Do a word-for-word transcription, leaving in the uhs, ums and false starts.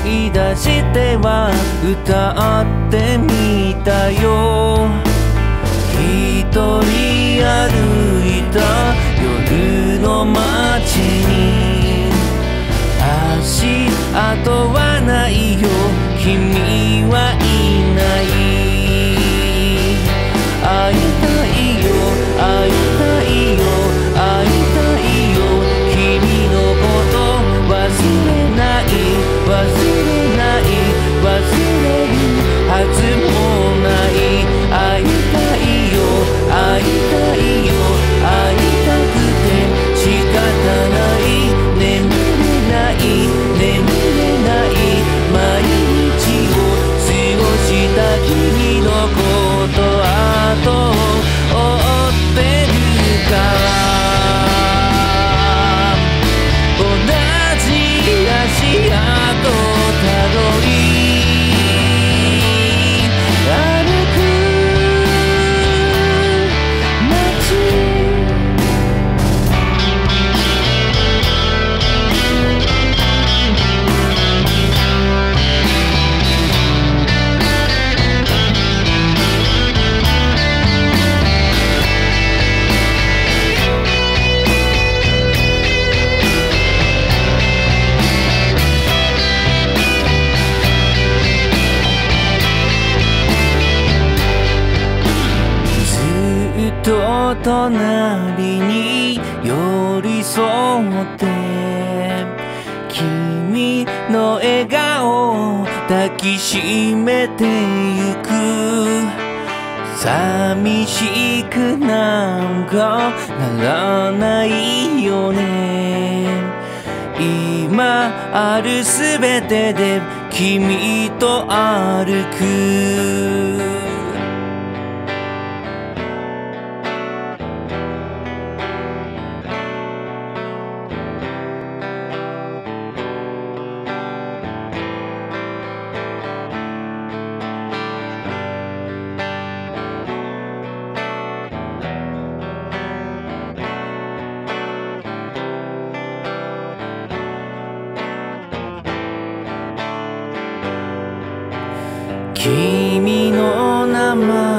い出しては歌ってみたよ。一人歩いた夜の街に足跡はないよ、君はいない。会いたいよ、会いたいよ、会いたいよ、君のこと忘れない、忘れない、忘れるはずもない。会いたいよ、会いたいよ、会いたくて仕方ない。眠れない、眠れない、毎日を過ごした君のことあと追ってるから。同じ足跡たどりと隣に寄り添って君の笑顔を抱きしめてゆく。寂しくなんかならないよね。今あるすべてで君と歩く。君の名前